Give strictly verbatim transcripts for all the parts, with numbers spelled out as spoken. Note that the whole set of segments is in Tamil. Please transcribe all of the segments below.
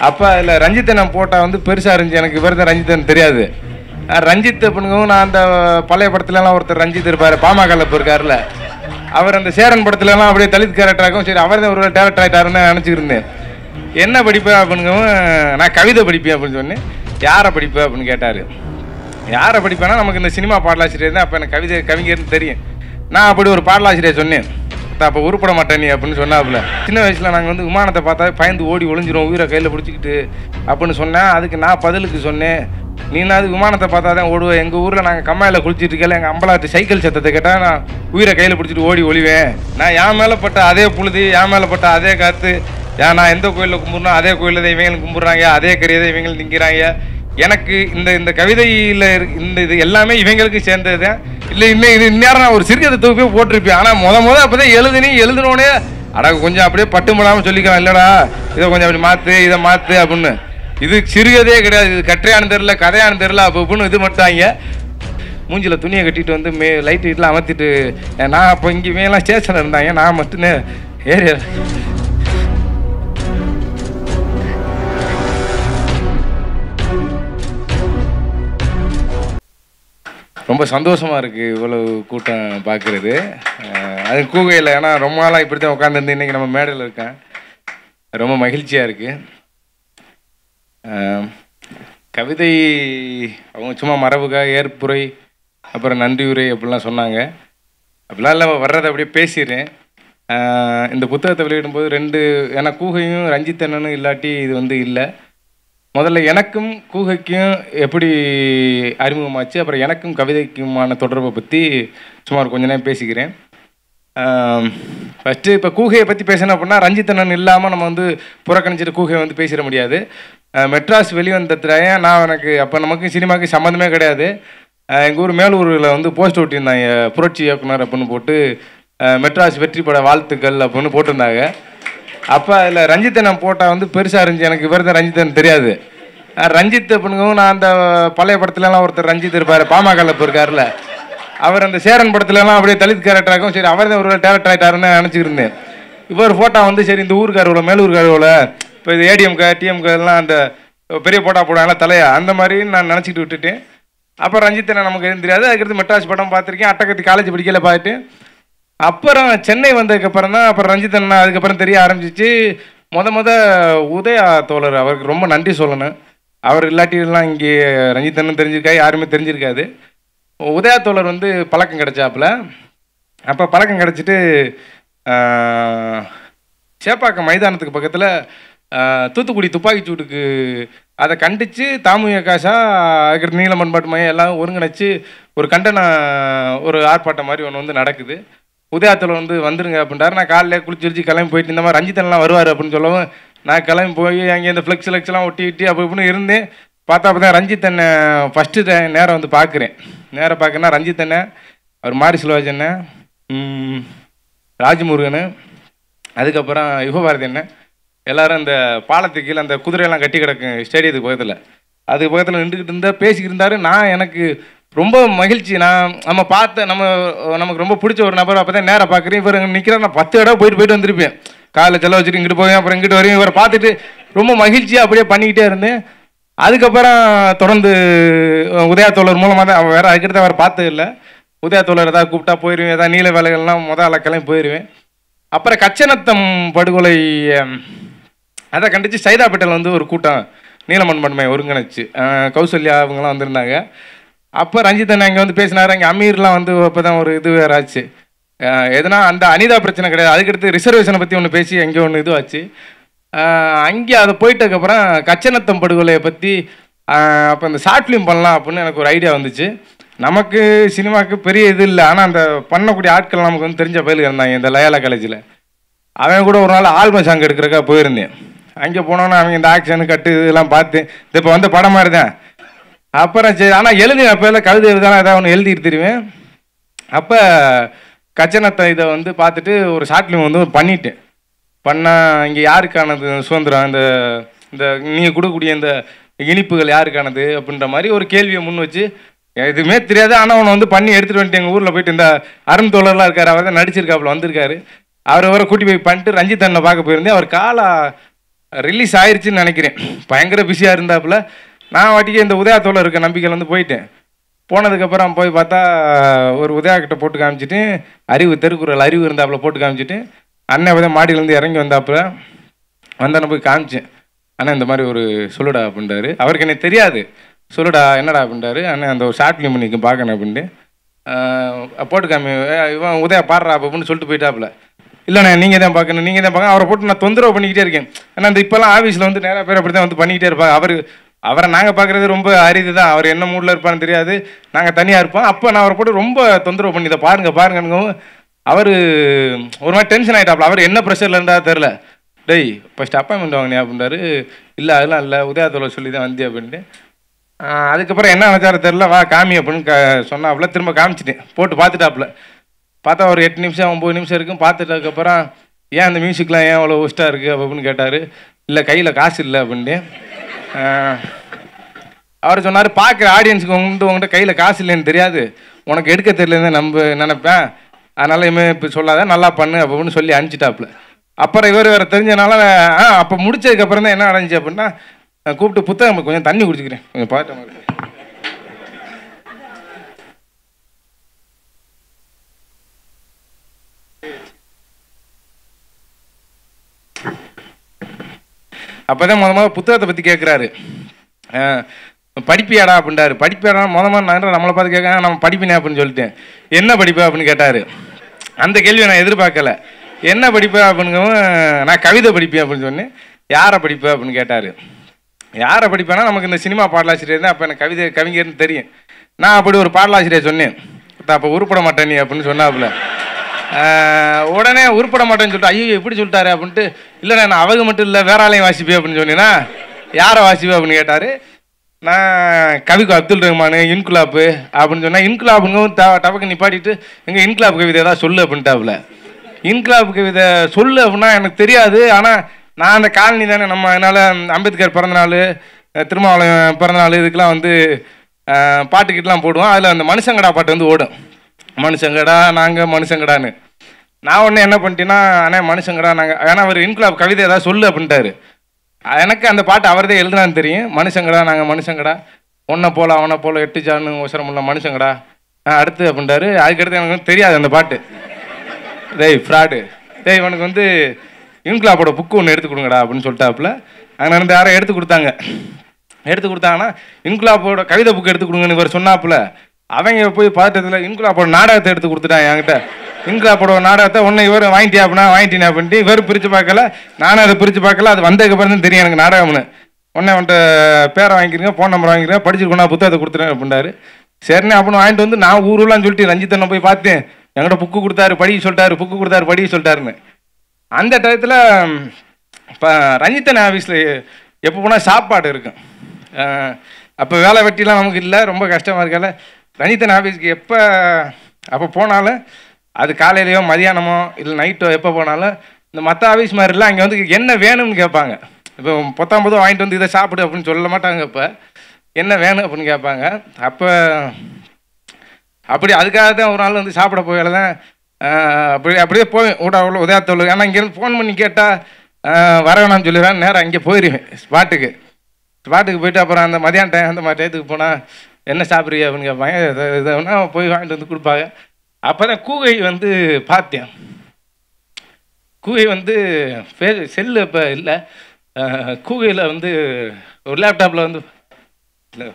அப்போ அதில் ரஞ்சித்தை நான் போட்டால் வந்து பெருசாக இருந்துச்சு. எனக்கு இவர் தான் ரஞ்சித்தன் தெரியாது. ரஞ்சித் அப்படிங்கவும் நான் அந்த பழைய படத்துலலாம் ஒருத்தர் ரஞ்சித் இருப்பார், பாமகவில் இப்போ இருக்கார்ல, அவர் அந்த சேரன் படத்துலலாம் அப்படியே தலித் கேரக்டராகவும் சரி அவர் தான் ஒரு டேரக்டர் ஆகிட்டாருன்னு நினச்சிக்கிருந்தேன். என்ன படிப்பேன் அப்படிங்கவும் நான் கவிதை படிப்பேன் அப்படின்னு சொன்னேன். யாரை படிப்பேன் அப்படின்னு கேட்டார். யாரை படிப்பேன்னா நமக்கு இந்த சினிமா பாடலாசிரியர் தான் அப்போ எனக்கு கவிதை கவிஞர்னு தெரியும். நான் அப்படி ஒரு பாடலாசிரியர் சொன்னேன். அப்போ உருப்பட மாட்டேன் நீ அப்படின்னு சொன்னாப்புல. சின்ன வயசில் நாங்கள் வந்து விமானத்தை பார்த்தா பயந்து ஓடி ஒளிஞ்சிரும் உயிரை கையில் பிடிச்சிக்கிட்டு அப்படின்னு சொன்னேன். அதுக்கு நான் பதிலுக்கு சொன்னேன், நீனாவது விமானத்தை பார்த்தா தான் ஓடுவேன். எங்கள் ஊரில் நாங்கள் கம்மாயில் குளிச்சுட்டு இருக்கல எங்கள் அம்பலாட்டு சைக்கிள் சத்தத்தை கேட்டால் நான் உயிரை கையில் பிடிச்சிட்டு ஓடி ஒளிவேன். நான் என் மேலே பட்ட அதே புழுதி, என் மேலே பட்ட அதே காற்று, ஏன் நான் எந்த கோயிலில் கும்பிட்றோம் அதே கோயிலில் தான் இவங்களும் கும்பிட்றாங்க, அதே கறியதை இவங்களும் திங்கிறாங்க. எனக்கு இந்த இந்த கவிதையில் இந்த இது எல்லாமே இவங்களுக்கு சேர்ந்தது தான். இல்லை இன்னும் இது இந்நேரம் நான் ஒரு சிறுகதை தொகுப்பே போட்டிருப்பேன். ஆனால் முத முத அப்போ தான் எழுதுனி எழுதுனோடனே அட கொஞ்சம் அப்படியே பட்டு முடாமல் சொல்லிக்கலாம், இல்லைடா இதை கொஞ்சம் அப்படி மாற்று இதை மாற்று அப்படின்னு. இது சிறுகதையே கிடையாது, இது கற்றையானு தெரில கதையானு தெரில அப்போ அப்படின்னு இது மட்டும்ங்க. மூஞ்சில் துணியை கட்டிட்டு வந்து மே லைட்டு வீட்டில் அமர்த்திட்டு நான் அப்போ இங்கே மேலாம் ஸ்டேஷனில் இருந்தாங்க, நான் மட்டும் ஏரியா ரொம்ப சந்தோஷமாக இருக்குது இவ்வளவு கூட்டம் பார்க்குறது. அது கூகையில் ஏன்னா ரொம்ப நாளாக இப்படி தான் உட்காந்துருந்து இன்றைக்கி நம்ம மேடையில் இருக்கேன், ரொம்ப மகிழ்ச்சியாக இருக்குது. கவிதை அவங்க சும்மா மரபுக்காக ஏற்புரை அப்புறம் நன்றி உரை அப்படிலாம் சொன்னாங்க. அப்படிலாம் இல்லை வர்றதை அப்படியே பேசிடுறேன். இந்த புத்தகத்தை வெளியிடும்போது ரெண்டு ஏன்னா கூகையும் ரஞ்சித் அண்ணனும் இல்லாட்டி இது வந்து இல்லை. முதல்ல எனக்கும் கூகைக்கும் எப்படி அறிமுகமாச்சு, அப்புறம் எனக்கும் கவிதைக்குமான தொடர்பை பற்றி சுமார் கொஞ்ச நேரம் பேசிக்கிறேன். ஃபஸ்ட்டு இப்போ கூகையை பற்றி பேசணும் அப்படின்னா ரஞ்சித் அண்ணன் இல்லாமல் நம்ம வந்து புறக்கணிச்சிட்டு கூகையை வந்து பேசிட முடியாது. மெட்ராஸ் வெளிவந்ததுல நான் எனக்கு அப்போ நமக்கு சினிமாவுக்கு சம்மந்தமே கிடையாது. எங்கள் ஊர் மேலூரில் வந்து போஸ்ட் ஓட்டியிருந்தாங்க, புரட்சி இயக்குனர் அப்படின்னு போட்டு மெட்ராஸ் வெற்றி பட வாழ்த்துக்கள் அப்படின்னு போட்டிருந்தாங்க. அப்போ அதில் ரஞ்சித்தை நான் போட்டால் வந்து பெருசாக இருந்துச்சு. எனக்கு இவர் தான் ரஞ்சித்தன் தெரியாது. ரஞ்சித் அப்படிங்கவும் நான் அந்த பழைய படத்துலலாம் ஒருத்தர் ரஞ்சித் இருப்பார், பாமகவில் இப்போ இருக்கார்ல, அவர் அந்த சேரன் படத்துலலாம் அப்படியே தலித் கேரக்டராகவும் சரி அவர் தான் ஒரு டேரக்டர் ஆகிட்டாருன்னு நினச்சிக்கிருந்தேன். இவர் ஃபோட்டோ வந்து சரி இந்த ஊருக்காரோட மேலூர்காரோட இப்போ இது ஏடிஎம்கா டிஎம்காலாம் அந்த பெரிய போட்டா போடாங்களா தலையா அந்த மாதிரி நான் நினச்சிக்கிட்டு விட்டுட்டேன். அப்போ ரஞ்சித்தை நமக்கு எதுவும் தெரியாது. அதுக்கடுத்து மெட்ராஸ் படம் பார்த்துருக்கேன், அட்டகத்தி காலேஜ் படிக்கல பார்த்துட்டு அப்புறம் சென்னை வந்ததுக்கப்புறம் தான் அப்புறம் ரஞ்சித் அண்ணா அதுக்கப்புறம் தெரிய ஆரம்பிச்சிச்சு. மொத மொத உதயா தோழர் அவருக்கு ரொம்ப நன்றி சொல்லணும். அவர் இல்லாட்டிலாம் இங்கே ரஞ்சித் அண்ணன் தெரிஞ்சிருக்கா யாருமே தெரிஞ்சிருக்காது. உதயா தோழர் வந்து பழக்கம் கிடச்சாப்புல. அப்போ பழக்கம் கிடச்சிட்டு சேப்பாக்கம் மைதானத்துக்கு பக்கத்தில் தூத்துக்குடி துப்பாக்கிச்சூட்டுக்கு அதை கண்டித்து தாமுய காசா அதுக்கடுத்து நீள பண்பாட்டு மையம் எல்லாம் ஒருங்கிணைச்சு ஒரு கண்டன ஒரு ஆர்ப்பாட்டம் மாதிரி ஒன்று வந்து நடக்குது. உதயத்தில் வந்து வந்துருங்க அப்படின்றாரு. நான் காலையில் குளிச்சு குளிச்சு கிளம்பி போயிட்டு இந்த மாதிரி ரஞ்சித்தன்லாம் வருவார் அப்படின்னு சொல்லவும் நான் கிளம்பி போய் அங்கே இந்த ஃப்ளெக்ஸ் ஃப்ளெக்ஸ்லாம் ஒட்டி விட்டு அப்படி இப்படின்னு இருந்தேன். பார்த்தா அப்போ தான் ரஞ்சித்தண்ணை ஃபஸ்ட்டு நேரம் வந்து பார்க்குறேன். நேரம் பார்க்கறேன்னா ரஞ்சித்தண்ணை, அவர் மாரி செல்வாஜ் அண்ணன், ராஜமுருகன், அதுக்கப்புறம் யுகபாரதி அண்ணன் எல்லோரும் இந்த பாலத்துக்கு கீழே அந்த குதிரையெல்லாம் கட்டி கிடக்கும் ஸ்டேடியத்துக்கு பக்கத்தில், அதுக்கு பக்கத்தில் நின்றுக்கிட்டு இருந்தால் பேசிக்கிட்டு இருந்தார். நான் எனக்கு ரொம்ப மகிழ்ச்சி. நான் நம்ம பார்த்த நம்ம நமக்கு ரொம்ப பிடிச்ச ஒரு நபர் அப்போ தான் நேராக பார்க்குறேன். இவர் நிற்கிறேன். நான் பத்து இடம் போயிட்டு போயிட்டு வந்திருப்பேன். காலையில் செலவு வச்சுட்டு இங்கிட்டு போவேன், அப்புறம் இங்கிட்டு வரையும் இவரை பார்த்துட்டு ரொம்ப மகிழ்ச்சியாக அப்படியே பண்ணிக்கிட்டே இருந்தேன். அதுக்கப்புறம் தொடர்ந்து உதயா தோழர் மூலமாக தான் வேறு அதுக்கிட்ட அவரை பார்த்தது இல்லை. உதயா தோழர் ஏதாவது கூப்பிட்டா போயிடுவேன், ஏதாவது நீல வேலைகள்லாம் முதல்ல கிளம்பி போயிடுவேன். அப்புறம் கச்சநத்தம் படுகொலை அதை கண்டித்து சைதாப்பேட்டையில் வந்து ஒரு கூட்டம் நீலமண்பன்மை ஒருங்கிணைச்சு கௌசல்யா அவங்களாம் வந்திருந்தாங்க. அப்போ ரஞ்சித் அண்ணா இங்கே வந்து பேசினார். அங்கே அமீர்லாம் வந்து அப்போ தான் ஒரு இது வேறு ஆச்சு. எதுனா அந்த அனிதா பிரச்சனை கிடையாது, அதுக்கடுத்து ரிசர்வேஷனை பற்றி ஒன்று பேசி அங்கே ஒன்று இதுவாச்சு. அங்கே அதை போயிட்டதுக்கப்புறம் கச்சநத்தம் படுகொலையை பற்றி அப்போ இந்த ஷார்ட் ஃபிலிம் பண்ணலாம் அப்படின்னு எனக்கு ஒரு ஐடியா வந்துச்சு. நமக்கு சினிமாவுக்கு பெரிய இது இல்லை, ஆனால் அந்த பண்ணக்கூடிய ஆட்கள் நமக்கு வந்து தெரிஞ்ச பயிலுக்கு இருந்தாங்க இந்த லயாலா காலேஜில். அவன் கூட ஒரு நாள் ஆல்பம் சாங் எடுக்கிறக்கா போயிருந்தேன். அங்கே போனோன்னா அவங்க இந்த ஆக்ஷனு கட்டு இதெல்லாம் பார்த்து இது இப்போ வந்து படம் மாதிரி தான். அப்புறம் சரி ஆனால் எழுதி அப்போ எல்லாம் கவிதை எழுதாலும் ஏதாவது ஒன்று எழுதிட்டு தெரியுவேன். அப்போ கச்சனத்தை இதை வந்து பார்த்துட்டு ஒரு ஷார்ட் ஃபிலிம் வந்து பண்ணிட்டேன். பண்ணால் இங்கே யாருக்கானது சுதந்திரம், இந்த இந்த நீங்கள் கொடுக்கக்கூடிய இந்த இனிப்புகள் யாருக்கானது அப்படின்ற மாதிரி ஒரு கேள்வியை முன் வச்சு எதுவுமே தெரியாது. ஆனால் அவனை வந்து பண்ணி எடுத்துகிட்டு வந்துட்டு எங்கள் ஊரில் போயிட்டு இந்த அருண் தோழர்லாம் இருக்கார், அவர் தான் நடிச்சிருக்காப்புல வந்திருக்காரு. அவர் வர கூட்டி போய் பண்ணிட்டு ரஞ்சித் அண்ணனை பார்க்க போயிருந்தேன். அவர் காலா ரிலீஸ் ஆயிடுச்சுன்னு நினைக்கிறேன். பயங்கர பிஸியாக இருந்தாப்புல. நான் வாட்டிக்கு இந்த உதயத்தோடு இருக்க நம்பிக்கையில் வந்து போயிட்டேன். போனதுக்கப்புறம் போய் பார்த்தா ஒரு உதயா கிட்ட போட்டு காமிச்சிட்டு அறிவு தெருக்குறள் அறிவு இருந்தாப்புல போட்டு காமிச்சிட்டு அண்ணன் வந்து மாடியிலேருந்து இறங்கி வந்தாப்புல வந்தானே போய் காமிச்சேன். அண்ணன் இந்த மாதிரி ஒரு சொல்லுடா அப்படின்றாரு. அவருக்கு எனக்கு தெரியாது. சொல்லுடா என்னடா அப்படின்றாரு. அண்ணன் அந்த ஒரு ஷார்ட் ஃபிலிம் பண்ணிக்க பார்க்கணும் அப்படின்ட்டு போட்டு காமி இவன் உதயா பாடுறா அப்படின்னு சொல்லிட்டு போயிட்டாப்புல. இல்லைண்ணே நீங்கள் தான் பார்க்கணும் நீங்கள் தான் பார்க்கணும். அவரை போட்டு நான் தொந்தரவு பண்ணிக்கிட்டே இருக்கேன். ஏன்னா அந்த இப்போல்லாம் ஆஃபீஸில் வந்து நிறையா பேர் அப்படி தான் வந்து பண்ணிக்கிட்டே இருப்பாங்க. அவர் அவரை நாங்கள் பார்க்குறது ரொம்ப அரிது தான். அவர் என்ன மூடில் இருப்பான்னு தெரியாது. நாங்கள் தனியாக இருப்போம். அப்போ நான் அவரை போட்டு ரொம்ப தொந்தரவு பண்ணி இதை பாருங்க பாருங்கன்னு அவர் ஒரு மாதிரி டென்ஷன் ஆகிட்டாப்புல. அவர் என்ன ப்ரெஷரில் இருந்தால் தெரில. டேய் ஃபஸ்ட் அப்பாயின்மெண்ட் வாங்கினே அப்படின்றாரு. இல்லை அதெல்லாம் இல்லை உதயத்தோட சொல்லி தான் வந்தேன் அப்படின்ட்டு. அதுக்கப்புறம் என்ன நினச்சாரு தெரில. வா காமி அப்படின்னு க சொன்னாப்புல. திரும்ப காமிச்சிட்டேன். போட்டு பார்த்துட்டாப்புல. பார்த்தா ஒரு எட்டு நிமிஷம் ஒம்பது நிமிஷம் இருக்கும். பார்த்துட்டதுக்கப்புறம் ஏன் அந்த மியூசிக்லாம் ஏன் அவ்வளோ ஒஸ்ட்டாக இருக்குது அப்படின்னு கேட்டார். இல்லை கையில் காசு இல்லை அப்படின்ட்டு. அவர் சொன்னார் பார்க்குற ஆடியன்ஸுக்கு உங்கள்கிட்ட உங்கள்கிட்ட கையில் காசு இல்லைன்னு தெரியாது, உனக்கு எடுக்க தெரியலன்னு நம்ப நினைப்பேன், அதனால் இனிமேல் இப்போ சொல்லாத நல்லா பண்ணு அப்படின்னு சொல்லி அனுப்பிச்சிட்டாப்புல. அப்புறம் இவர் வேறு தெரிஞ்சனால ஆ அப்போ முடிச்சதுக்கப்புறம் தான் என்ன அடைஞ்சி அப்படின்னா கூப்பிட்டு புத்தகம் கொஞ்சம் தண்ணி குடிச்சிக்கிறேன் கொஞ்சம் பார்த்த மாதிரி. அப்போ தான் மொதல் மொதல் புத்தகத்தை பற்றி கேட்குறாரு. படிப்பியாடா அப்படின்றாரு. படிப்பியாடா மொதல் மொதல் நான் நம்மளை பார்த்து கேட்க நம்ம படிப்பினே அப்படின்னு சொல்லிட்டேன். என்ன படிப்பு அப்படின்னு கேட்டார். அந்த கேள்வியை நான் எதிர்பார்க்கல. என்ன படிப்பு அப்படிங்கவும் நான் கவிதை படிப்பேன் அப்படின்னு சொன்னேன். யாரை படிப்பு அப்படின்னு கேட்டார். யாரை படிப்பேன்னா நமக்கு இந்த சினிமா பாடலாசிரியர் தான் அப்போ எனக்கு கவிதை கவிஞர்னு தெரியும். நான் அப்படி ஒரு பாடலாசிரியர் சொன்னேன். அப்போ உருப்பட மாட்டேன் நீ அப்படின்னு சொன்னாப்புல. உடனே உருப்பட மாட்டேன்னு சொல்லிட்டு ஐயோ எப்படி சொல்லிட்டாரு அப்படின்ட்டு இல்லைண்ணா நான் அவங்க மட்டும் இல்லை வேற ஆளையும் வாசிப்பேன் அப்படின்னு சொன்னேன்னா யாரை வாசிப்பேன் அப்படின்னு கேட்டார். நான் கவிக்கு அப்துல் ரஹ்மான் இன்குலாப்பு அப்படின்னு சொன்னேன். இன்குலாப்புங்க ட டபக்கு நிப்பாட்டிட்டு எங்கள் இன்குலாப் கவிதை ஏதாவது சொல்லு அப்படின்ட்டாப்புல. இன்குலாப் கவிதை சொல்லு அப்படின்னா எனக்கு தெரியாது. ஆனால் நான் அந்த காலனி தானே நம்ம அதனால் அம்பேத்கர் பிறந்தநாள் திருமாவளவன் பிறந்தநாள் இதுக்கெலாம் வந்து பாட்டுக்கிட்டலாம் போடுவோம். அதில் அந்த மனுஷங்கடா பாட்டு வந்து ஓடும். மனுஷங்கடா நாங்கள் மனுஷங்கடான்னு. நான் ஒன்று என்ன பண்ணிட்டேன்னா அண்ணே மனுஷங்கடா நாங்கள் ஏன்னா அவர் இன்குலாப் கவிதை ஏதாவது சொல்லு அப்படின்ட்டாரு. எனக்கு அந்த பாட்டு அவர் தான் எழுதுனான்னு தெரியும். மனுஷங்கடா நாங்கள் மனுஷங்கடா ஒன்றை போல அவனை போல எட்டு ஜான்னு அவசரம் இல்லை மனுஷங்கடா அடுத்து அப்படின்ட்டாரு. அதுக்கடுத்து எனக்கு வந்து தெரியாது அந்த பாட்டு. டேய் ஃப்ராடு டேய் இவனுக்கு வந்து இன்குலாப்போட புக்கு ஒன்று எடுத்து கொடுங்கடா அப்படின்னு சொல்லிட்டாப்புல. அங்கே இருந்து யாரும் எடுத்து கொடுத்தாங்க. எடுத்து கொடுத்தாங்கன்னா இன்குலாப்போட கவிதை புக்கு எடுத்து கொடுங்கன்னு இவர் சொன்னாப்புல. அவங்க போய் பார்த்ததில் இன்குலாப்போட நாடகத்தை எடுத்து கொடுத்துட்டாங்க என்கிட்ட. இன்குலாப்போட நாடகத்தை ஒன்று இவர் வாங்கிட்டியா அப்படின்னா வாங்கிட்டீங்க அப்படின்ட்டு இவர் பிரித்து பார்க்கல, நானும் அதை பிரித்து பார்க்கல. அது வந்ததுக்கப்புறம் தான் தெரியும் எனக்கு நாடகம்னு. உடனே வந்துட்டு பேரை வாங்கிக்கிறீங்க ஃபோன் நம்பர் வாங்கிக்கிறேன் படிச்சுருக்கோம் புத்தகத்தை கொடுத்துறேன் அப்படின்றாரு. சரிண்ணே அப்படின்னு வாங்கிட்டு வந்து நான் ஊருலான்னு சொல்லிட்டு ரஞ்சித்தனை போய் பார்த்தேன். என்கிட்ட புக்கு கொடுத்தாரு படிக்க சொல்லிட்டாரு புக்கு கொடுத்தாரு படிக்க சொல்லிட்டாருன்னு. அந்த டயத்தில் இப்போ ரஞ்சித்தன் ஆஃபீஸில் எப்போ போனால் சாப்பாடு இருக்கும். அப்போ வேலை வெட்டிலாம் நமக்கு இல்லை ரொம்ப கஷ்டமாக இருக்கல. ரஞ்சித்தன் ஆஃபீஸ்க்கு எப்போ அப்போ போனாலும் அது காலையிலையோ மதியானமோ இல்லை நைட்டோ எப்போ போனாலும் இந்த மற்ற ஆஃபீஸ் மாதிரிலாம் அங்கே வந்து என்ன வேணும்னு கேட்பாங்க. இப்போ பத்தொம்பதோ வாங்கிட்டு வந்து இதை சாப்பிடு அப்படின்னு சொல்ல மாட்டாங்க. இப்போ என்ன வேணும் அப்படின்னு கேட்பாங்க. அப்போ அப்படி அதுக்காக தான் ஒரு நாள் வந்து சாப்பிட போகல தான் அப்படி அப்படியே போவேன் ஊட அவ்வளோ உதயத்தோடு. ஏன்னா இங்கேருந்து ஃபோன் பண்ணி கேட்டால் வர வேணாம்னு சொல்லிடுவேன். நேரம் அங்கே போயிடுவேன் ஸ்பாட்டுக்கு. ஸ்பாட்டுக்கு போயிட்டு அப்புறம் அந்த மதியான டைம் அந்த மாதிரி டயத்துக்கு போனால் என்ன சாப்பிட்றீங்க அப்படின்னு கேட்பாங்க. இதுனா போய் வாங்கிட்டு வந்து கொடுப்பாங்க. அப்போ தான் கூகை வந்து பார்த்தேன். கூகை வந்து ஃபே செல்லு இப்போ இல்லை. கூகையில் வந்து ஒரு லேப்டாப்பில் வந்து இல்லை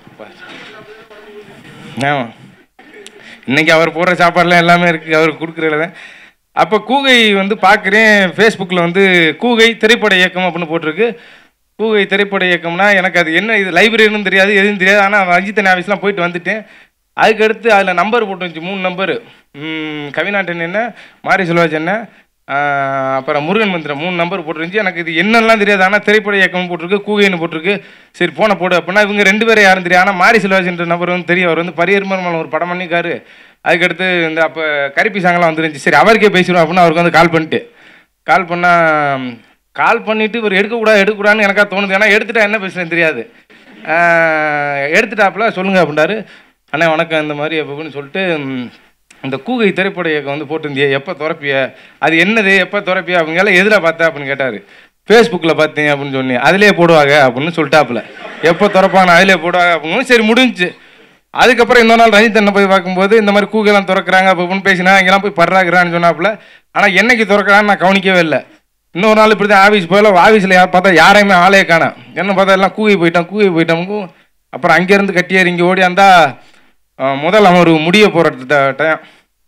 ஆமாம் இன்றைக்கி அவர் போடுற சாப்பாடுலாம் எல்லாமே இருக்குது அவர் கொடுக்குறதுல தான். அப்போ கூகை வந்து பார்க்குறேன் ஃபேஸ்புக்கில் வந்து கூகை திரைப்பட இயக்கம் அப்படின்னு போட்டிருக்கு. கூகை திரைப்பட இயக்கம்னா எனக்கு அது என்ன இது லைப்ரரின்னு தெரியாது எதுவும் தெரியாது. ஆனால் ரஞ்சித்தன் ஆஃபீஸ்லாம் போயிட்டு வந்துட்டேன். அதுக்கடுத்து அதில் நம்பர் போட்டு வந்துச்சு மூணு நம்பரு. கவிநாட்டன் என்ன மாரி செல்வாஜ் என்ன அப்புறம் முருகன் மந்திரம் மூணு நம்பர் போட்டுருந்துச்சு. எனக்கு இது என்னெல்லாம் தெரியாது. ஆனால் திரைப்பட இயக்கம் போட்டிருக்கு கூகைன்னு போட்டிருக்கு. சரி போனை போடு அப்படின்னா இவங்க ரெண்டு பேரும் யாரும் தெரியும். ஆனால் மாரி செல்வாஜ்ன்ற நம்பர் வந்து தெரியும். அவர் வந்து பரியர்மன் ஒரு படம் பண்ணிக்காரு. அதுக்கடுத்து இந்த அப்போ கருப்பி சாங்கெல்லாம் வந்துருந்துச்சு. சரி அவருக்கே பேசிடுவோம் அப்படின்னு அவருக்கு வந்து கால் பண்ணிட்டு கால் பண்ணால் கால் பண்ணிவிட்டு இவர் எடுக்கக்கூடாது எடுக்கக்கூடாதுன்னு எனக்காக தோணுது. ஏன்னா எடுத்துட்டா என்ன பேசுகிறேன்னு தெரியாது. எடுத்துட்டாப்புல சொல்லுங்கள் அப்படின்றாரு. அண்ணா வணக்கம் இந்த மாதிரி அப்படின்னு சொல்லிட்டு இந்த கூகை திரைப்பட இயக்கம் வந்து போட்டிருந்தியே எப்போ திறப்பிய அது என்னது எப்போ திறப்பிய அவங்களாம் எதில் பார்த்தா அப்படின்னு கேட்டார். ஃபேஸ்புக்கில் பார்த்தீங்க அப்படின்னு சொன்னி அதிலே போடுவாங்க அப்படின்னு சொல்லிட்டாப்புல. எப்போ திறப்பாங்க அதிலே போடுவாங்க அப்படின்னு. சரி முடிஞ்சு. அதுக்கப்புறம் இன்னொரு நாள் ரஞ்சித் அண்ணன் போய் பார்க்கும்போது இந்த மாதிரி கூகையெல்லாம் திறக்கிறாங்க அப்படின்னு பேசினா இங்கெல்லாம் போய் படுறாக்குறான்னு சொன்னாப்புல. ஆனால் என்னைக்கு திறக்கிறான்னு நான் கவனிக்கவே இல்லை. இன்னொரு நாள் இப்படி தான் ஆஃபீஸ் போயில ஆஃபீஸில் யார் பார்த்தா யாரையுமே ஆளே காணோம். என்ன பார்த்தா எல்லாம் கூகை போயிட்டான் கூகை போயிட்டோம். அப்புறம் அங்கேருந்து கட்டியார் இங்கே ஓடி அந்த முதல் அவன் ஒரு முடிய போகிற டைம்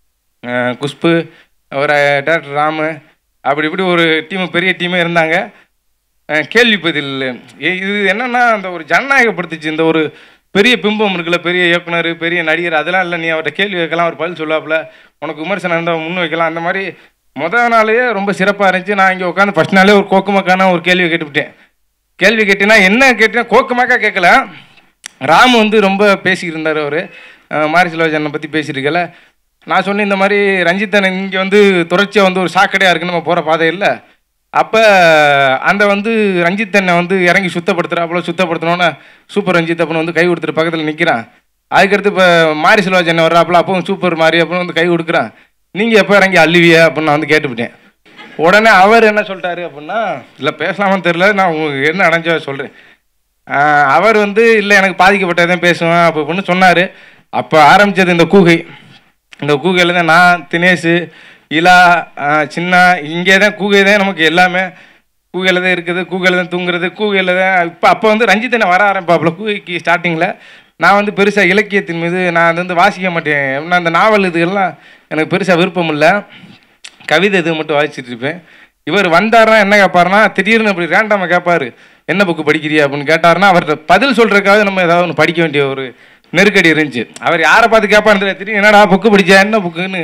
குஷ்பு ஒரு டேரக்டர் ராமு அப்படி இப்படி ஒரு டீமு பெரிய டீமே இருந்தாங்க. கேள்வி பதில் இது என்னென்னா அந்த ஒரு ஜனநாயகப்படுத்திச்சு. இந்த ஒரு பெரிய பிம்பம் இருக்குல்ல, பெரிய இயக்குனர் பெரிய நடிகர் அதெல்லாம் இல்லை. நீ அவர்கிட்ட கேள்வி வைக்கலாம், அவர் பதில் சொல்லுவாப்புல, உனக்கு விமர்சனம் இருந்தால் முன் வைக்கலாம். அந்த மாதிரி முதல் நாளையே ரொம்ப சிறப்பாக இருந்துச்சு. நான் இங்கே உட்காந்து ஃபஸ்ட் நாளே ஒரு கோக்குமக்கான ஒரு கேள்வி கேட்டுவிட்டேன். கேள்வி கேட்டீங்கன்னா என்ன கேட்டேன், கோக்குமாக்கா கேட்கல. ராமு வந்து ரொம்ப பேசிக்கிட்டு இருந்தார். அவர் மாரிசெல்வராஜனை பற்றி பேசியிருக்கல. நான் சொன்னேன் இந்த மாதிரி ரஞ்சித்தன் இங்கே வந்து தொடர்ச்சியாக வந்து ஒரு சாக்கடையாக இருக்குன்னு நம்ம போகிற பாதை இல்லை. அப்போ அந்த வந்து ரஞ்சித்தனை வந்து இறங்கி சுத்தப்படுத்துகிறா அவ்வளோ சுத்தப்படுத்தினோன்னே சூப்பர் ரஞ்சித் அப்படின்னு வந்து கை கொடுத்துட்டு பக்கத்தில் நிற்கிறான். அதுக்கடுத்து இப்போ மாரிசெல்வராஜன் வர்றாப்புல அப்போ சூப்பர் மாறி அப்படின்னு வந்து கை கொடுக்குறான். நீங்கள் எப்போ இறங்கி அள்ளுவியா அப்படின்னு நான் வந்து கேட்டுவிட்டேன். உடனே அவர் என்ன சொல்லிட்டாரு அப்படின்னா, இல்லை பேசலாமான்னு தெரில, நான் உங்களுக்கு என்ன அடைஞ்ச சொல்கிறேன். அவர் வந்து இல்லை எனக்கு பாதிக்கப்பட்டதான் பேசுவேன் அப்போ அப்படின்னு சொன்னார். அப்போ ஆரம்பித்தது இந்த கூகை. இந்த கூகையில் தான் நான் தினேஷ் இலா சின்ன இங்கே தான் கூகை தான் நமக்கு எல்லாமே. கூகையில் தான் இருக்குது, கூகையில் தான் தூங்குறது, கூகையில் தான். இப்போ அப்போ வந்து ரஞ்சித்தனை வர ஆரம்பிப்பாப்புல கூகைக்கு ஸ்டார்டிங்கில். நான் வந்து பெருசாக இலக்கியத்தின் மீது நான் வந்து வாசிக்க மாட்டேன். எப்படின்னா அந்த நாவல் இதுகள்லாம் எனக்கு பெருசாக விருப்பம் இல்லை. கவிதை இது மட்டும் வாசிச்சுட்டு இருப்பேன். இவர் வந்தார்னா என்ன கேட்பாருன்னா திடீர்னு அப்படி ரேண்டாமல் கேட்பார், என்ன புக்கு படிக்கிறியா அப்படின்னு கேட்டாருன்னா அவர்கிட்ட பதில் சொல்கிறதுக்காக நம்ம ஏதாவது ஒன்று படிக்க வேண்டிய ஒரு நெருக்கடி இருந்துச்சு. அவர் யாரை பார்த்து கேட்பான்னு தெரியல. திடீர்னு என்னடா புக்கு படித்தா என்ன புக்குன்னு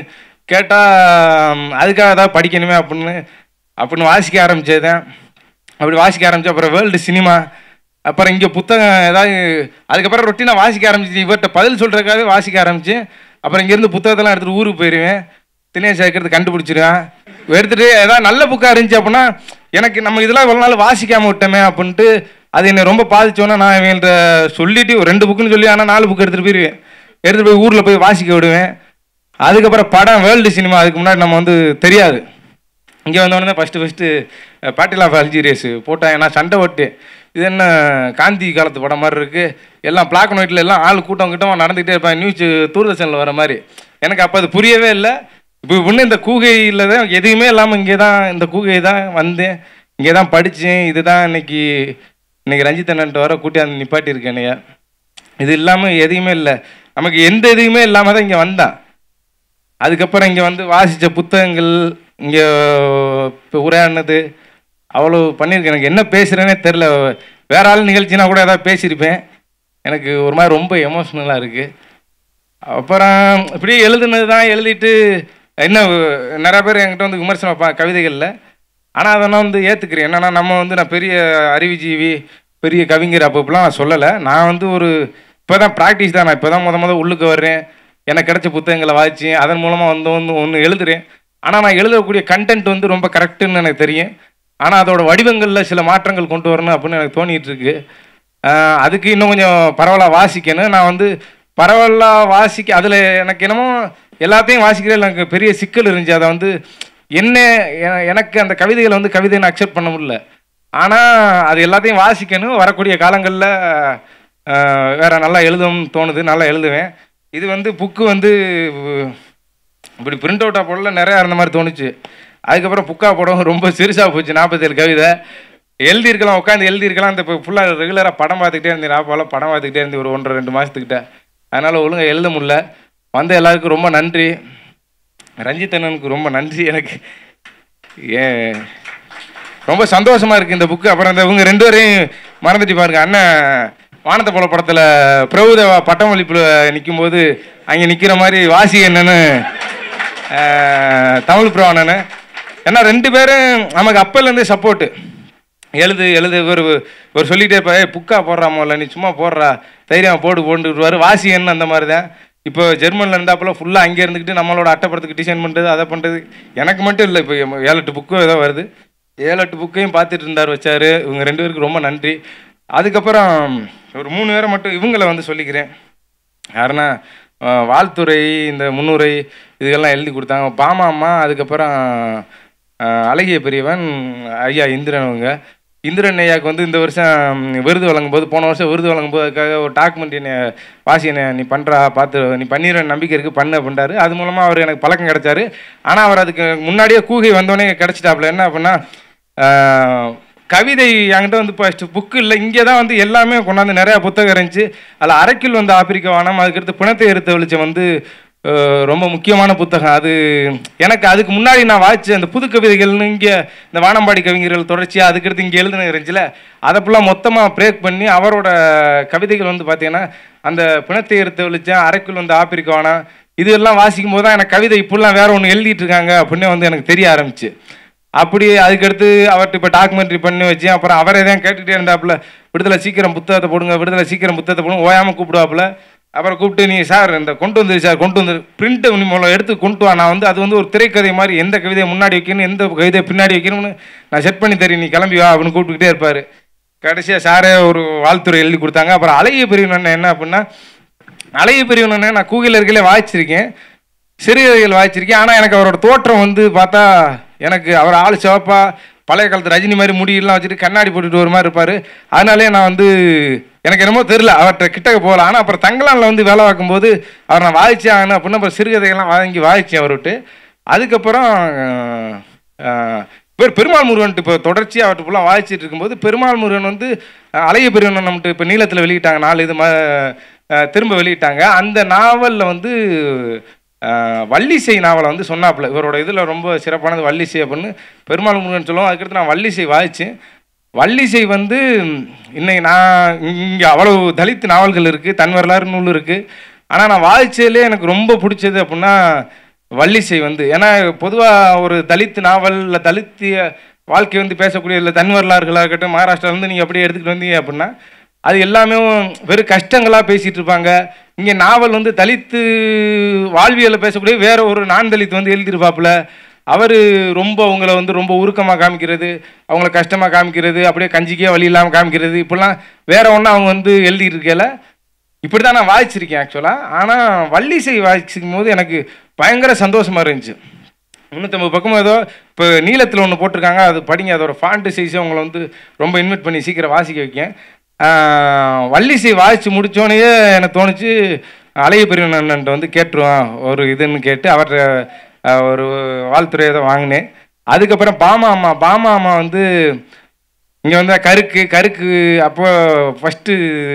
கேட்டால் அதுக்காக ஏதாவது படிக்கணுமே அப்படின்னு அப்படின்னு வாசிக்க ஆரம்பித்தேன். அப்படி வாசிக்க ஆரம்பித்தேன். அப்புறம் வேர்ல்டு சினிமா, அப்புறம் இங்கே புத்தகம் ஏதாவது, அதுக்கப்புறம் ரொட்டீனாக வாசிக்க ஆரம்பிச்சு. இவர்கிட்ட பதில் சொல்கிறதுக்காகவே வாசிக்க ஆரம்பிச்சு. அப்புறம் இங்கேருந்து புத்தகத்தெல்லாம் எடுத்துகிட்டு ஊருக்கு போயிடுவேன். தினேஷ் இருக்கிறது கண்டுபிடிச்சிருவேன். எடுத்துகிட்டு ஏதாவது நல்ல புக்காக இருந்துச்சு அப்படின்னா எனக்கு நம்ம இதெல்லாம் இவ்வளோ நாள் வாசிக்காமல் விட்டோமே அப்படின்ட்டு அது என்னை ரொம்ப பாதிச்சோன்னா நான் இவன்கிட்ட சொல்லிவிட்டு ஒரு ரெண்டு புக்குன்னு சொல்லி ஆனால் நாலு புக்கு எடுத்துகிட்டு போயிடுவேன். எடுத்துகிட்டு போய் ஊரில் போய் வாசிக்க விடுவேன். அதுக்கப்புறம் படம் வேர்ல்டு சினிமா அதுக்கு முன்னாடி நம்ம வந்து தெரியாது. இங்கே வந்தோடனே first first battle of Algiers போட்டாங்க. நான் சண்டை ஓட்டு இது என்ன காந்தி காலத்து படம் மாதிரி இருக்குது, எல்லாம் பிளாக் அண்ட் ஒயிட்டில் எல்லாம் ஆள் கூட்டம் கிட்டமாக நடந்துகிட்டே இருப்பாங்க, நியூஸ் தூர்தர்ஷனில் வர மாதிரி. எனக்கு அப்போ அது புரியவே இல்லை. இப்போ இன்னும் இந்த கூகையில் தான் எதுவுமே இல்லாமல் இங்கே தான் இந்த கூகை தான் வந்தேன், இங்கே தான் படித்தேன். இது தான் இன்னைக்கு இன்னைக்கு ரஞ்சித் அண்ணன்ட்ட வர கூட்டி அந்த நிப்பாட்டி இருக்கேன். என்னையா இது இல்லாமல் எதுவுமே இல்லை, நமக்கு எந்த எதுவுமே இல்லாமல் தான் இங்கே வந்தான். அதுக்கப்புறம் இங்கே வந்து வாசித்த புத்தகங்கள், இங்கே இப்போ உரையாடினது அவ்வளோ பண்ணியிருக்கேன். எனக்கு என்ன பேசுகிறேன்னே தெரில. வேற ஆள் நிகழ்ச்சினா கூட ஏதாவது பேசியிருப்பேன். எனக்கு ஒரு மாதிரி ரொம்ப எமோஷ்னலாக இருக்குது. அப்புறம் இப்படியே எழுதுனது தான். எழுதிட்டு என்ன நிறையா பேர் என்கிட்ட வந்து விமர்சனம் வைப்பாங்க கவிதைகளில். ஆனால் அதெல்லாம் வந்து ஏற்றுக்கிறேன். என்னென்னா நம்ம வந்து நான் பெரிய அறிவுஜீவி பெரிய கவிஞர் அப்போ இப்பெல்லாம் நான் சொல்லலை. நான் வந்து ஒரு இப்போ தான் ப்ராக்டிஸ் தான். நான் இப்போ தான் முத முத உள்ளுக்கு வர்றேன். எனக்கு கிடைச்ச புத்தகங்களை வாசித்து அதன் மூலமாக வந்து வந்து ஒன்று எழுதுகிறேன். ஆனால் நான் எழுதக்கூடிய கண்டென்ட் வந்து ரொம்ப கரெக்டுன்னு எனக்கு தெரியும். ஆனால் அதோட வடிவங்களில் சில மாற்றங்கள் கொண்டு வரணும் அப்படின்னு எனக்கு தோணிகிட்டு இருக்கு. அதுக்கு இன்னும் கொஞ்சம் பரவலாக வாசிக்கணும். நான் வந்து பரவலாக வாசிக்க அதில் எனக்கு என்னமோ எல்லாத்தையும் வாசிக்கிறேன் எனக்கு பெரிய சிக்கல் இருந்துச்சு. அதை வந்து என்ன எனக்கு அந்த கவிதைகளை வந்து கவிதையை நான் அக்செப்ட் பண்ண முடியல. ஆனால் அது எல்லாத்தையும் வாசிக்கணும். வரக்கூடிய காலங்களில் வேறு நல்லா எழுதணும்னு தோணுது, நல்லா எழுதுவேன். இது வந்து புக்கு வந்து இப்படி பிரிண்ட் அவுட்டாக போடல நிறையா இருந்த மாதிரி தோணுச்சு. அதுக்கப்புறம் புக்காக போடவும் ரொம்ப சிறுசாக போச்சு. நாற்பத்தேழு கவிதை எழுதியிருக்கலாம், உட்காந்து எழுதியிருக்கலாம். இந்த இப்போ ஃபுல்லாக ரெகுலராக படம் பார்த்துக்கிட்டே இருந்தேன். நாப்பால் படம் பார்த்துக்கிட்டே இருந்து ஒரு ஒன்றரை ரெண்டு மாதத்துக்கிட்ட. அதனால் ஒழுங்காக எழுத முடியல. வந்த எல்லாருக்கும் ரொம்ப நன்றி. ரஞ்சித் அண்ணனுக்கு ரொம்ப நன்றி. எனக்கு ஏ ரொம்ப சந்தோஷமாக இருக்குது இந்த புக்கு. அப்புறம் இந்த இவங்க ரெண்டு பேரையும் மறந்துட்டு பாருங்க. அண்ணன் வானத்தை போல படத்தில் பிரபுதேவா பட்டமளிப்பில் நிற்கும்போது அங்கே நிற்கிற மாதிரி வாசி என்னன்னு தமிழ் ப்ரோ அண்ணனு. ஏன்னா ரெண்டு பேரும் நமக்கு அப்போலேருந்தே சப்போர்ட்டு. எழுது எழுது ஒரு ஒரு சொல்லிகிட்டே இருப்பா, புக்கா போடுறாமோ இல்லை நீ சும்மா போடுறா தைரியம் போட்டு போட்டுருவார். வாசி என்ன அந்த மாதிரி தான். இப்போ ஜெர்மனில் இருந்தாப்புல ஃபுல்லாக அங்கே இருந்துக்கிட்டு நம்மளோட அட்டைப்படத்துக்கு டிசைன் பண்ணுறது அதை பண்ணுறது. எனக்கு மட்டும் இல்லை, இப்போ ஏழு எட்டு புக்கும் ஏதோ வருது. ஏழு எட்டு புக்கையும் பார்த்துட்டு இருந்தார் வச்சார். இவங்க ரெண்டு பேருக்கு ரொம்ப நன்றி. அதுக்கப்புறம் ஒரு மூணு பேரை மட்டும் இவங்களை வந்து சொல்லிக்கிறேன். யாருன்னா வாழ்த்துறை இந்த முன்னுரை இதுக்கெல்லாம் எழுதி கொடுத்தாங்க பாமா அம்மா. அதுக்கப்புறம் அழகிய பெரியவன் ஐயா இந்திரன் அவங்க. இந்திரன் ஐயாவுக்கு வந்து இந்த வருஷம் விருது வழங்கும் போது, போன வருஷம் விருது வழங்கும் போது அதுக்காக ஒரு டாக்குமெண்ட் என்னை வாசி என்னை நீ பண்ணுறா பார்த்து நீ பண்ணிடுற நம்பிக்கை இருக்குது பண்ணு அப்படின்றாரு. அது மூலமாக அவர் எனக்கு பழக்கம் கிடச்சாரு. ஆனால் அவர் அதுக்கு முன்னாடியே கூகை வந்தோடனே கிடச்சிட்டாப்புல. என்ன அப்படின்னா கவிதை என்கிட்ட வந்து ஃபஸ்ட்டு புக்கு இல்லை, இங்கே தான் வந்து எல்லாமே கொண்டாந்து நிறையா புத்தகம் இருந்துச்சு. அதில் அரைக்கில் வந்து ஆப்பிரிக்க வானம், அதுக்கடுத்து பிணத்தை எடுத்த வெளிச்சம் வந்து ரொம்ப முக்கியமான புத்தகம். அது எனக்கு அதுக்கு முன்னாடி நான் வாய்ச்சி அந்த புது கவிதைகள்னு இங்கே இந்த வானம்பாடி கவிஞர்கள் தொடர்ச்சியாக அதுக்கடுத்து இங்கே எழுதுன இருந்துச்சுல, அதை ஃபுல்லாக மொத்தமாக பிரேக் பண்ணி அவரோட கவிதைகள் வந்து பார்த்தீங்கன்னா அந்த பிணத்தை எடுத்த வெளிச்சம், அரைக்குள் வந்து ஆப்பிரிக்க வானம், இதெல்லாம் வாசிக்கும் போது தான் எனக்கு கவிதை இப்படிலாம் வேற ஒன்று எழுதிட்டு இருக்காங்க அப்படின்னு வந்து எனக்கு தெரிய ஆரம்பிச்சு. அப்படி அதுக்கடுத்து அவர்கிட்ட இப்போ டாக்குமெண்ட்ரி பண்ணி வச்சு அப்புறம் அவரே தான் கேட்டுகிட்டே இருந்தாப்புல, விடுதலை சீக்கிரம் புத்தகத்தை போடுங்க, விடுதலை சீக்கிரம் புத்தகத்தை போடுங்க, ஓயாமல் கூப்பிடுவாப்புல. அப்புறம் கூப்பிட்டு நீ சார் இந்த கொண்டு வந்துரு சார் கொண்டு வந்து பிரிண்ட்டை மூலம் எடுத்து கொண்டு வா, நான் வந்து அது வந்து ஒரு திரைக்கதை மாதிரி எந்த கவிதையை முன்னாடி வைக்கணும் எந்த கவிதையை பின்னாடி வைக்கணும்னு நான் செட் பண்ணி தரேன், நீ கிளம்பி வா அப்படின்னு கூப்பிட்டுக்கிட்டே இருப்பார். கடைசியாக சாரே ஒரு வாழ்த்துறை எழுதி கொடுத்தாங்க. அப்புறம் அழகிய பெரியவன் என்ன அப்படின்னா, அழகிய பெரியவன் நான் கூகையில் இருக்கையிலே வாய்ச்சிருக்கேன், சிறுகதைகள் வாய்ச்சிருக்கேன். ஆனால் எனக்கு அவரோட தோற்றம் வந்து பார்த்தா எனக்கு அவர் ஆள் சிவப்பா பழைய காலத்து ரஜினி மாதிரி முடியெல்லாம் வச்சுட்டு கண்ணாடி போட்டுட்டு ஒரு மாதிரி இருப்பார். அதனாலே நான் வந்து எனக்கு என்னமோ தெரில அவர்கிட்ட கிட்டக்க போகல. ஆனால் அப்புறம் தங்கலானில் வந்து வேலை பார்க்கும்போது அவர் நான் வாய்ச்சே ஆகணும் அப்படின்னு அப்புறம் சிறுகதைகள்லாம் வாங்கி வாய்ச்சேன் அவர்கிட்ட. அதுக்கப்புறம் பேர் பெருமாள் முருகன்ட்டு இப்போ தொடர்ச்சியாக அவர்கிட்ட ஃபுல்லாக வாய்ச்சிட்டு இருக்கும்போது பெருமாள் முருகன் வந்து அழகிய பெரியவன் நம்மகிட்ட இப்போ நீளத்தில் வெளியிட்டாங்க, நாலு இது ம திரும்ப வெளியிட்டாங்க. அந்த நாவலில் வந்து வள்ளிசை நாவலை வந்து சொன்னாப்புல, இவரோட இதில் ரொம்ப சிறப்பானது வள்ளிசை அப்படின்னு பெருமாள் முருகன் சொல்லுவோம். அதுக்கடுத்து நான் வள்ளிசை வாய்ச்சேன். வள்ளிசை வந்து இன்னைக்கு நான் இங்கே அவ்வளவு தலித் நாவல்கள் இருக்குது, தன் வரலாறு நூல் இருக்குது. ஆனால் நான் வாய்ச்சையிலே எனக்கு ரொம்ப பிடிச்சது அப்படின்னா வள்ளிசை வந்து, ஏன்னா பொதுவாக ஒரு தலித் நாவல் இல்லை தலித்திய வாழ்க்கை வந்து பேசக்கூடிய இல்லை தன் வரலாறுகளாக இருக்கட்டும், மகாராஷ்டிராவிலேருந்து நீங்கள் அப்படியே எடுத்துகிட்டு வந்தீங்க அப்படின்னா அது எல்லாமே வெறும் கஷ்டங்களாக பேசிகிட்டு இருப்பாங்க. இங்கே நாவல் வந்து தலித்து வாழ்வியலை பேசக்கூடிய வேற ஒரு நான் தலித் வந்து எழுதியிருப்பாப்புல. அவர் ரொம்ப அவங்கள வந்து ரொம்ப உருக்கமாக காமிக்கிறது, அவங்கள கஷ்டமாக காமிக்கிறது, அப்படியே கஞ்சிக்கே வழி இல்லாமல் காமிக்கிறது, இப்படிலாம் வேற ஒன்று அவங்க வந்து எழுதிட்டு இருக்கல. இப்படி தான் நான் வாய்ச்சிருக்கேன் ஆக்சுவலாக. ஆனால் வள்ளிசை வாய்ச்சிக்கும் போது எனக்கு பயங்கர சந்தோஷமாக இருந்துச்சு. முந்நூற்றம்பது பக்கமும் ஏதோ இப்போ நீளத்தில் ஒன்று போட்டிருக்காங்க, அது படிங்க, அதோட ஃபாண்ட் சைஸை அவங்கள வந்து ரொம்ப இன்வைட் பண்ணி சீக்கிரம் வாசிக்க வைக்கேன். வள்ளிசை வாய்ச்சி முடித்தோடனே எனக்கு தோணுச்சு அழகிய பெரியவன்ட்டு வந்து கேட்டுருவான் ஒரு இதுன்னு கேட்டு அவர்கிட்ட ஒரு வாழ்த்துறை ஏதோ வாங்கினேன். அதுக்கப்புறம் பாமா அம்மா பாமா அம்மா வந்து இங்கே வந்து கருக்கு கருக்கு அப்போ ஃபஸ்ட்டு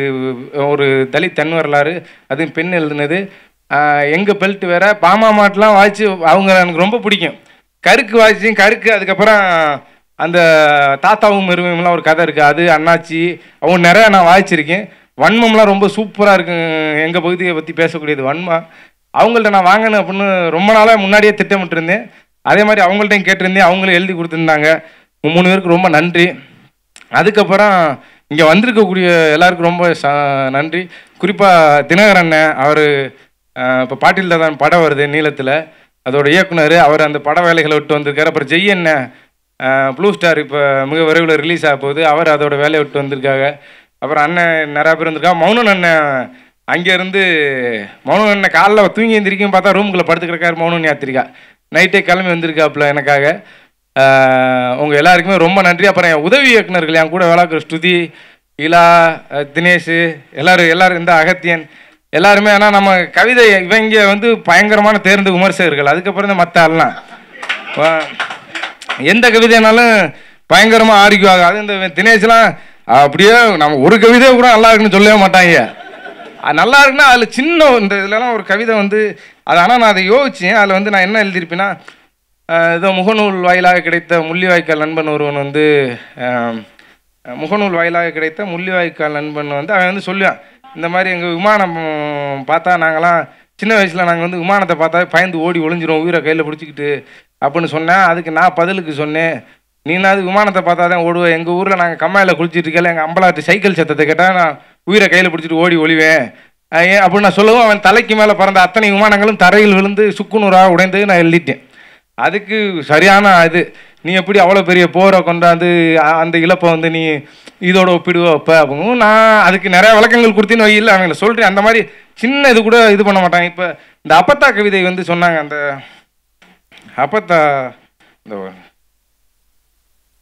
ஒரு தலித் தன் வரலாறு, அதுவும் பெண் எழுதுனது. எங்கள் பெல்ட் வேற பாமா அம்மாட்டெலாம் வாய்ச்சி அவங்க எனக்கு ரொம்ப பிடிக்கும். கருக்கு வாய்ச்சி கருக்கு அதுக்கப்புறம் அந்த தாத்தாவும் மெருமையும்லாம் ஒரு கதை இருக்குது, அது அண்ணாச்சி அவங்க நிறையா நான் வாய்ச்சிருக்கேன். வன்மம்லாம் ரொம்ப சூப்பராக இருக்கு, எங்கள் பகுதியை பற்றி பேசக்கூடியது வன்மா. அவங்கள்ட்ட நான் வாங்கணும் அப்படின்னு ரொம்ப நாளாக முன்னாடியே திட்டமிட்டிருந்தேன். அதே மாதிரி அவங்கள்ட்டையும் கேட்டிருந்தேன், அவங்களும் எழுதி கொடுத்துருந்தாங்க. மூணு பேருக்கு ரொம்ப நன்றி. அதுக்கப்புறம் இங்கே வந்திருக்கக்கூடிய எல்லாருக்கும் ரொம்ப ச நன்றி. குறிப்பாக தினகர் அண்ணன், அவர் இப்போ பாட்டில் தான் படம் வருது நீளத்தில், அதோட இயக்குனர், அவர் அந்த பட வேலைகளை விட்டு வந்திருக்காரு. அப்புறம் ஜெய் அண்ணன் ப்ளூ ஸ்டார் இப்போ மிக விரைவில் ரிலீஸ் ஆக போகுது, அவர் அதோட வேலையை விட்டு வந்திருக்காங்க. அப்புறம் அண்ணன் நிறையா பேர் வந்திருக்காங்க. மௌனன் அண்ணன் அங்கேருந்து மௌனன் அண்ணன் காலைல தூங்கி எழுந்திரிக்கும் பார்த்தா ரூமுக்குள்ளே படுத்துக்கிறக்காரு மௌனன் யாத்திரிக்கா, நைட்டே கிளம்பி வந்திருக்காப்புல எனக்காக. உங்கள் எல்லாருக்குமே ரொம்ப நன்றி. அப்புறம் என் உதவி இயக்குனர்கள் என் கூட வேலை பார்க்குற ஸ்துதி, இலா, தினேஷ், எல்லோரும் எல்லோரும் இந்த அகத்தியன் எல்லாருமே. ஆனால் நம்ம கவிதை இவங்க வந்து பயங்கரமான தேர்ந்த விமர்சகர்கள். அதுக்கப்புறம் தான் மற்ற ஆள்லாம் எந்த கவிதைனாலும் பயங்கரமாக ஆர்கியூவாங்க. அது இந்த தினேஷ்லாம் அப்படியே நம்ம ஒரு கவிதை கூட நல்லா இருக்குன்னு சொல்லவே மாட்டாங்க. அது நல்லா இருக்குன்னா அதில் சின்ன இந்த இதுலலாம் ஒரு கவிதை வந்து அது, ஆனால் நான் அதை யோசித்தேன். அதில் வந்து நான் என்ன எழுதியிருப்பேன்னா, ஏதோ முகநூல் வாயிலாக கிடைத்த முள்ளிவாய்க்கால் நண்பன் ஒருவன் வந்து முகநூல் வாயிலாக கிடைத்த முள்ளிவாய்க்கால் நண்பன் வந்து அவன் வந்து சொல்லுவான், இந்த மாதிரி எங்கள் விமானம் பார்த்தா நாங்களாம் சின்ன வயசில் நாங்கள் வந்து விமானத்தை பார்த்தா பயந்து ஓடி ஒளிஞ்சிரும் உயிரை கையில் பிடிச்சிக்கிட்டு அப்படின்னு சொன்னேன். அதுக்கு நான் பதிலுக்கு சொன்னேன், நீனாவது விமானத்தை பார்த்தா தான் ஓடுவேன், எங்கள் ஊரில் நாங்கள் கம்மாயில் குளிச்சுட்டு இருக்கல எங்கள் அம்பலாட்டு சைக்கிள் சத்தத்தை கேட்டால் நான் உயிரை கையில் பிடிச்சிட்டு ஓடி ஒளிவேன் ஏன் அப்படின்னு நான் சொல்லவும் அவன் தலைக்கு மேலே பறந்த அத்தனை விமானங்களும் தரையில் விழுந்து சுக்குநூறாக உடைந்தது நான் எழுதிட்டேன். அதுக்கு சரியான இது, நீ எப்படி அவ்வளோ பெரிய போரை கொண்டாந்து அந்த இழப்பை வந்து நீ இதோட ஒப்பிடுவோ அப்போ அப்படின்னு நான் அதுக்கு நிறையா விளக்கங்கள் கொடுத்தின்னு வையில் அவங்கள சொல்கிறேன். அந்த மாதிரி சின்ன இது கூட இது பண்ண மாட்டாங்க. இப்போ இந்த அப்பத்தா கவிதை வந்து சொன்னாங்க, அந்த அப்பத்தா இந்த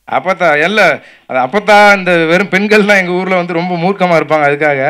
அப்பத்தா இல்லை அது அப்பத்தா இந்த வெறும் பெண்கள்லாம் எங்கள் ஊரில் வந்து ரொம்ப மூர்க்கமாக இருப்பாங்க. அதுக்காக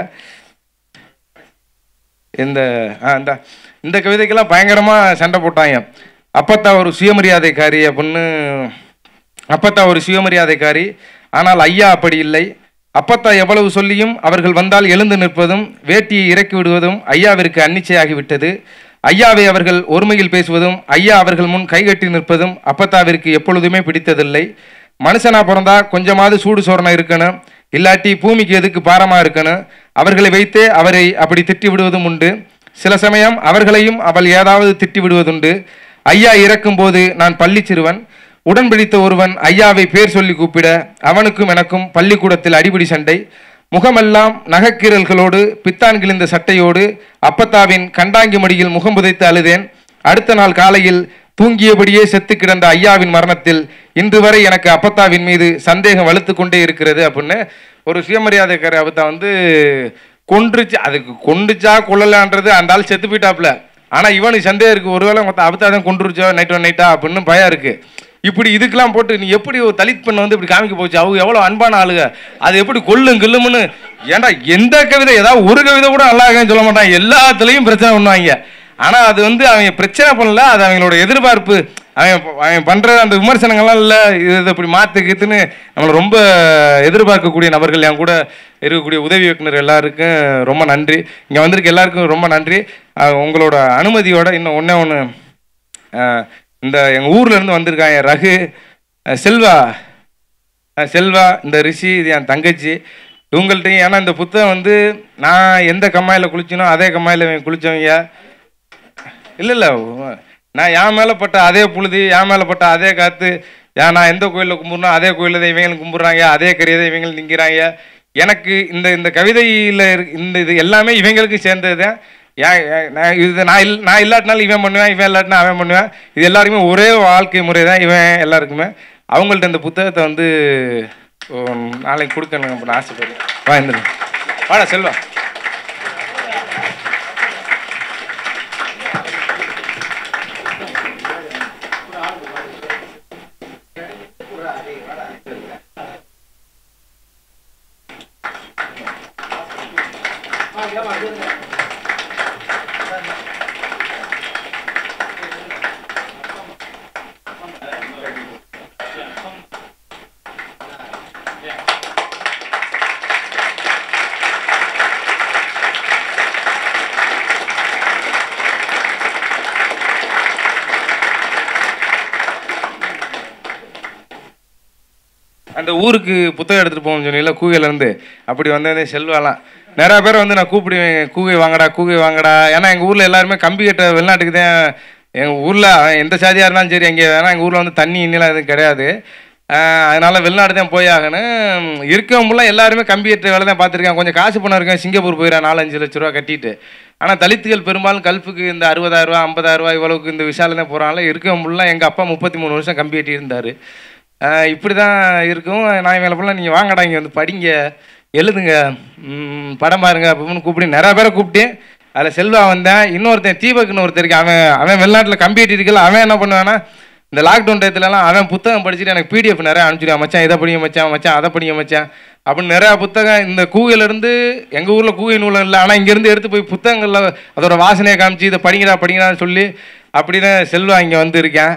இந்த ஆ இந்த இந்த கவிதைக்கெல்லாம் பயங்கரமாக சண்டை போட்டாங்க. அப்பத்தா ஒரு சுயமரியாதைக்காரி அப்படின்னு. அப்பத்தா ஒரு சுயமரியாதைக்காரி, ஆனால் ஐயா அப்படி இல்லை. அப்பத்தா எவ்வளவு சொல்லியும் அவர்கள் வந்தால் எழுந்து நிற்பதும் வேட்டியை இறக்கி விடுவதும் ஐயாவிற்கு அன்னிச்சையாகிவிட்டது. ஐயாவை அவர்கள் ஒருமையில் பேசுவதும் ஐயா அவர்கள் முன் கைகட்டி நிற்பதும் அப்பத்தாவிற்கு எப்பொழுதுமே பிடித்ததில்லை. மனுஷனா பிறந்தா கொஞ்சமாவது சூடு சோரணம் இருக்கணும், இல்லாட்டி பூமிக்கு எதுக்கு பாரமாக இருக்கணும். அவர்களை வைத்தே அவரை அப்படி திட்டி விடுவதும் உண்டு. சில சமயம் அவர்களையும் அவள் ஏதாவது திட்டி விடுவதுண்டு. ஐயா இறக்கும்போது நான் பள்ளி சிறுவன். உடன் பிடித்த ஒருவன் ஐயாவை பேர் சொல்லி கூப்பிட அவனுக்கும் எனக்கும் பள்ளிக்கூடத்தில் அடிபிடி சண்டை. முகமெல்லாம் நகைக்கீரல்களோடு பித்தான் கிழிந்த சட்டையோடு அப்பத்தாவின் கண்டாங்கி மடியில் முகம் புதைத்து அழுதேன். அடுத்த நாள் காலையில் தூங்கியபடியே செத்து கிடந்த ஐயாவின் மரணத்தில் இன்று வரை எனக்கு அப்பத்தாவின் மீது சந்தேகம் வலுத்து கொண்டே இருக்கிறது அப்படின்னு ஒரு சுயமரியாதைக்கார அப்பத்தா வந்து கொன்றுச்சு. அதுக்கு கொண்டுச்சா கொள்ளலான்றது அந்த ஆள் செத்து போயிட்டாப்புல. ஆனால் இவனுக்கு சந்தேகம் இருக்குது, ஒருவேளை மொத்தம் அப்பத்தா தான் கொண்டுருச்சோ நைட் ஒன் நைட்டா அப்படின்னு பயம் இருக்குது. இப்படி இதுக்கெல்லாம் போட்டு நீ எப்படி ஒரு தலித் பெண்ணை வந்து இப்படி காமிக்க போச்சு, அவங்க எவ்வளோ அன்பான ஆளுங்க, அது எப்படி கொல்லும் கில்லும்னு. ஏன்டா எந்த கவிதை ஏதாவது ஒரு கவிதை கூட நல்லா இருக்குன்னு சொல்ல மாட்டான், எல்லாத்துலேயும் பிரச்சனை பண்ணுவாங்க. ஆனால் அது வந்து அவங்க பிரச்சனை பண்ணல, அது அவங்களோட எதிர்பார்ப்பு. அவன் அவன் பண்ணுற அந்த விமர்சனங்கள்லாம் இல்லை இது இப்படி மாற்றுக்குன்னு நம்மளை ரொம்ப எதிர்பார்க்கக்கூடிய நபர்கள். என் கூட இருக்கக்கூடிய உதவி இயக்குனர் எல்லாருக்கும் ரொம்ப நன்றி. இங்கே வந்திருக்க எல்லாருக்கும் ரொம்ப நன்றி. உங்களோட அனுமதியோட இன்னும் ஒன்றே ஒன்று, இந்த எங்கள் ஊர்லேருந்து வந்திருக்காங்க ரகு, செல்வா செல்வா இந்த ரிஷி, இது என் தங்கச்சி. இவங்கள்ட்டையும் ஏன்னா இந்த புத்தகம் வந்து நான் எந்த கம்மாயில் குளிச்சினோ அதே கம்மாயில் குளித்தவங்க இல்லை இல்லை நான் என் மேலே பட்ட அதே புழுதி, என் மேலே பட்ட அதே காற்று, ஏன் நான் எந்த கோயிலில் கும்பிட்றனோ அதே கோயிலில் தான் இவங்களும் கும்பிட்றாங்க, அதே கரையை தான் இவங்களும் திங்கிறாங்க. எனக்கு இந்த இந்த கவிதையில் இந்த இது எல்லாமே இவங்களுக்கு சேர்ந்தது தான். ஏன் நான் இது நான் இல் நான் இல்லாட்டினாலும் இவன் பண்ணுவேன், இவன் இல்லாட்டினா அவன் பண்ணுவேன். இது எல்லாருக்குமே ஒரே வாழ்க்கை முறை தான் இவன் எல்லாருக்குமே. அவங்கள்ட்ட இந்த புத்தகத்தை வந்து நாளைக்கு கொடுக்கணும் அப்படின்னு ஆசைப்படுறேன். வா இந்த வாடா செல்வா. அந்த ஊருக்கு புத்தகம் எடுத்துகிட்டு போகணும்னு சொன்னீங்களா கூகையிலேருந்து, அப்படி வந்ததே செல்வாலாம். நிறையா பேர் வந்து நான் கூப்பிடுவேன், கூகை வாங்கடா கூகை வாங்கடா. ஏன்னா எங்கள் ஊரில் எல்லாருமே கம்பி கட்ட வெளிநாட்டுக்கு தான். எங்கள் ஊரில் எந்த சாதியாக இருந்தாலும் சரி அங்கே, ஏன்னா எங்கள் ஊரில் வந்து தண்ணி இன்னிலாம் எதுவும் கிடையாது. அதனால் வெளிநாடு தான் போய் ஆகணும். இருக்கவங்களாம் எல்லாருமே கம்பி கட்டுற வேலை தான் பார்த்துருக்கேன். கொஞ்சம் காசு பணம் இருக்கேன், சிங்கப்பூர் போயிடறேன் நாலஞ்சு லட்ச ரூபா கட்டிட்டு. ஆனால் தலித்துகள் பெரும்பாலும் கல்ஃபுக்கு இந்த அறுபதாயிரரூவா ஐம்பதாயிரரூவா இவ்வளவுக்கு இந்த விஷால தான் போகிறாங்களே. இருக்கவங்களாம் எங்கள் அப்பா முப்பத்தி மூணு வருஷம் கம்பி கட்டி இருந்தார். இப்படி தான் இருக்கும். நான் இவங்களை போல நீங்கள் வாங்கடா இங்கே வந்து படிங்க எழுதுங்க படம் பாருங்க அப்படின்னு கூப்பிட்டு நிறையா பேரை கூப்பிட்டேன். அதில் செல்வா வந்தேன். இன்னொருத்தன் தீபக்குன்னு ஒருத்தர் இருக்கேன், அவன் அவன் வெளிநாட்டில் கம்பி கட்டிருக்கல. அவன் என்ன பண்ணுவான்னா இந்த லாக்டவுன் டயத்துலலாம் அவன் புத்தகம் படிச்சுட்டு எனக்கு பிடிஎஃப் நிறையா அனுப்பிச்சிடுவான். மச்சான் இதை படிங்க மச்சான், மச்சான் அதை படிங்க மச்சான் அப்படின்னு நிறையா புத்தகம். இந்த கூகையிலேருந்து எங்கள் ஊரில் கூகை நூலம் இல்லை, ஆனால் இங்கேருந்து எடுத்து போய் புத்தகங்களில் அதோட வாசனையை காமிச்சு இதை படிங்கடா படிங்கடான்னு சொல்லி அப்படி தான் செல்வா இங்கே வந்து இருக்கேன்.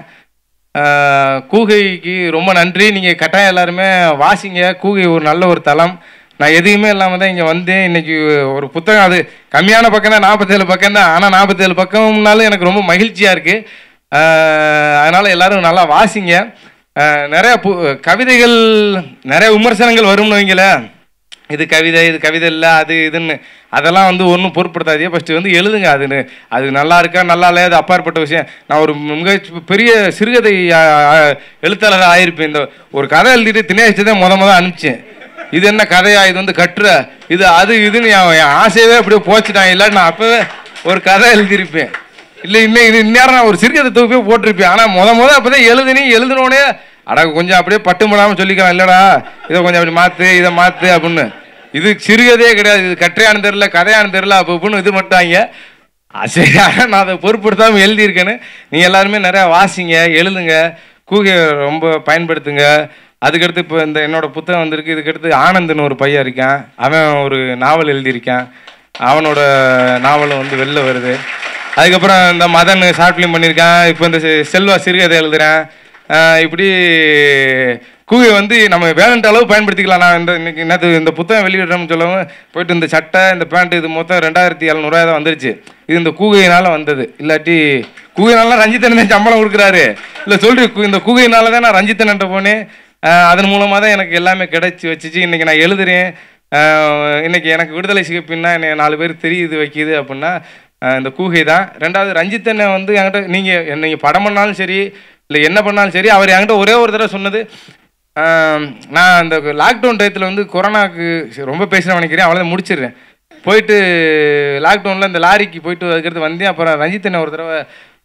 கூகைக்கு ரொம்ப நன்றி. நீங்கள் கட்டாயம் எல்லாருமே வாசிங்க. கூகை ஒரு நல்ல ஒரு தளம். நான் எதுவுமே இல்லாமல் தான் இங்கே வந்தேன். இன்றைக்கி ஒரு புத்தகம், அது கம்மியான பக்கம் தான், நாற்பத்தேழு பக்கம் தான். ஆனால் நாற்பத்தேழு பக்கம்னாலும் எனக்கு ரொம்ப மகிழ்ச்சியாக இருக்குது. அதனால் எல்லோரும் நல்லா வாசிங்க. நிறையா பு கவிதைகள் நிறைய விமர்சனங்கள் வரும்னு வைங்கள, இது கவிதை இது கவிதை இல்லை அது இதுன்னு, அதெல்லாம் வந்து ஒன்றும் பொருட்படுத்தாதே. ஃபஸ்ட்டு வந்து எழுதுங்க. அதுன்னு அது நல்லா இருக்கா நல்லா இல்லையா அது அப்பாற்பட்ட விஷயம். நான் ஒரு மிக பெரிய சிறுகதை எழுத்தாளராக ஆயிருப்பேன். இந்த ஒரு கதை எழுதிட்டு தினேஷ்ட்டு தான் முத முத அனுப்பிச்சேன். இது என்ன கதையா, இது வந்து கட்டுற இது அது இதுன்னு என் ஆசையவே அப்படியே போச்சுட்டான். இல்லாட்டி நான் அப்போவே ஒரு கதை எழுதியிருப்பேன். இல்லை இன்னும் இது இந்நேரம் நான் ஒரு சிறுகதை தொகுப்பே போட்டிருப்பேன். ஆனால் முத முத அப்போ தான் எழுதுனி எழுதுனோடனே அட கொஞ்சம் அப்படியே பட்டு முடாமல் சொல்லிக்கலாம், இல்லைடா இதை கொஞ்சம் அப்படி மாற்று இதை மாற்று அப்படின்னு. இது சிறுகதையே கிடையாது, இது கற்றையானு தெரில கதையானு தெரில அப்போ அப்படின்னு இது மட்டும்ங்க. சரி, ஆனால் நான் அதை பொருட்படுத்தாமல் எழுதியிருக்கேன்னு. நீங்கள் எல்லாருமே நிறையா வாசிங்க எழுதுங்க, கூகை ரொம்ப பயன்படுத்துங்க. அதுக்கடுத்து இப்போ இந்த என்னோட புத்தகம் வந்திருக்கு. இதுக்கடுத்து ஆனந்த்னு ஒரு பையன் இருக்கான், அவன் ஒரு நாவல் எழுதியிருக்கான், அவனோட நாவலும் வந்து வெளில வருது. அதுக்கப்புறம் இந்த மதன் ஷார்ட் ஃபிலிம் பண்ணியிருக்கான். இப்போ இந்த செல்வா சிறுகதை எழுதுகிறேன். இப்படி கூகை வந்து நம்ம வேணுன்ற அளவு பயன்படுத்திக்கலாம். நான் இந்த இன்னைக்கு என்னது இந்த புத்தகம் வெளியிடுறோம்னு சொல்லவும் போயிட்டு இந்த சட்டை இந்த பேண்ட் இது மொத்தம் ரெண்டாயிரத்தி எழுநூறுவா தான் வந்துருச்சு. இது இந்த கூகையினால் வந்தது. இல்லாட்டி கூகையினால ரஞ்சித்தன் தான் சம்பளம் கொடுக்குறாரு இல்லை சொல்றி. இந்த கூகையினால தான் நான் ரஞ்சித்தன்ட்ட போனேன். அதன் மூலமாக தான் எனக்கு எல்லாமே கிடைச்சி வச்சிச்சு. இன்றைக்கி நான் எழுதுகிறேன். இன்றைக்கி எனக்கு விடுதலை சிகப்பின்னா என்னை நாலு பேர் தெரியுது வைக்கிது அப்படின்னா இந்த கூகை தான். ரெண்டாவது ரஞ்சித்தனை வந்து என்கிட்ட நீங்கள் நீங்கள் படம் பண்ணாலும் சரி இல்லை என்ன பண்ணாலும் சரி, அவர் என்கிட்ட ஒரே ஒரு தடவை சொன்னது, நான் அந்த லாக்டவுன் டயத்தில் வந்து கொரோனாவுக்கு ரொம்ப பேசுகிறேன் நினைக்கிறேன், அவ்வளோதான் முடிச்சிடுறேன். போயிட்டு லாக்டவுனில் இந்த லாரிக்கு போயிட்டு அதுக்கடுத்து வந்தேன். அப்புறம் ரஞ்சித்தனை ஒரு தடவை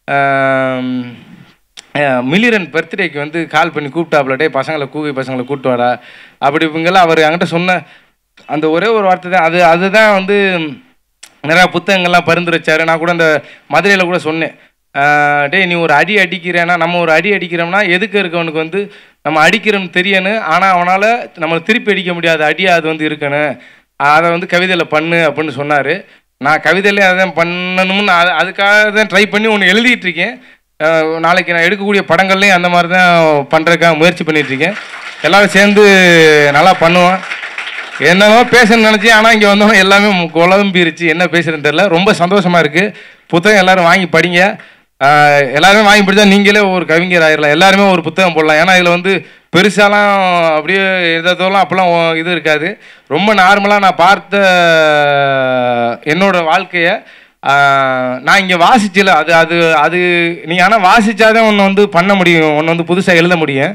மில்லியன் பர்த்டேக்கு வந்து கால் பண்ணி கூப்பிட்டாப்புல, டே பசங்களை கூகை பசங்களை கூப்பிட்டு வாடா அப்படி இப்பங்கெல்லாம் அவர் என்கிட்ட சொன்ன அந்த ஒரே ஒரு வார்த்தை தான். அது அதுதான் வந்து நிறையா புத்தகங்கள்லாம் பரிந்துரைச்சார். நான் கூட அந்த மதுரையில் கூட சொன்னேன், டே நீ ஒரு அடி அடிக்கிறேன்னா நம்ம ஒரு அடி அடிக்கிறோம்னா எதுக்கு இருக்கவனுக்கு வந்து நம்ம அடிக்கிறோம்னு தெரியணும், ஆனால் அவனால் நம்மளை திருப்பி அடிக்க முடியாது அடியாக அது வந்து இருக்கணும், அதை வந்து கவிதையில் பண்ணு அப்படின்னு சொன்னார். நான் கவிதையிலே அதான் பண்ணணும்னு அது அதுக்காக தான் ட்ரை பண்ணி ஒன்று எழுதிட்டுருக்கேன். நாளைக்கு நான் எடுக்கக்கூடிய படங்கள்லேயும் அந்த மாதிரி தான் பண்ணுறதுக்காக முயற்சி பண்ணிகிட்ருக்கேன். எல்லோரும் சேர்ந்து நல்லா பண்ணுவோம். என்னவோ பேசணும்னு நினச்சி, ஆனால் இங்கே வந்தோம் எல்லாமே குழம்பிருச்சு, என்ன பேசுகிறேன்னு தெரில. ரொம்ப சந்தோஷமாக இருக்குது. புத்தகம் எல்லோரும் வாங்கி படிங்க. எல்லாருமே வாங்கி படித்தா நீங்களே ஒரு கவிஞர் ஆயிடலாம். எல்லாருமே ஒரு புத்தகம் போடலாம். ஏன்னா இதில் வந்து பெருசாலாம் அப்படியே எதோலாம் அப்போலாம் இது இருக்காது. ரொம்ப நார்மலாக நான் பார்த்த என்னோடய வாழ்க்கையை நான் இங்கே வாசிச்சல அது அது அது நீங்கள் ஆனால் வாசித்தாதான் ஒன்று வந்து பண்ண முடியும், ஒன்று வந்து புதுசாக எழுத முடியும்.